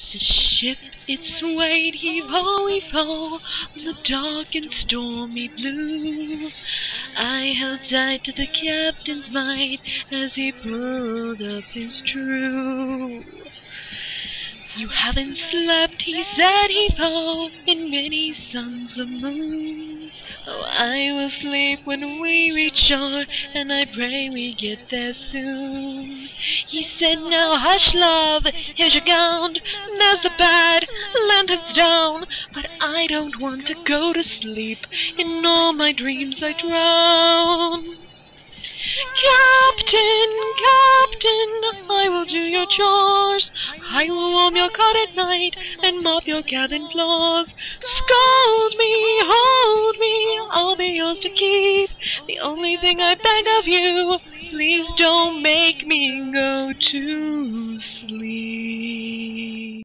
The ship, it swayed, heave-ho, heave-ho, on the dark and stormy blue. I held tight to the captain's might as he pulled up his true. You haven't slept, he said, heave-ho, in many suns or moons. Oh, I will sleep when we reach shore, and I pray we get there soon. He said, now hush, love, here's your gown, there's the bad, lanterns down. But I don't want to go to sleep, in all my dreams I drown. Captain, Captain, I will do your chores. I will warm your cot at night and mop your cabin floors. Scold me, hold me, I'll be yours to keep. The only thing I beg of you, please don't make me go to sleep.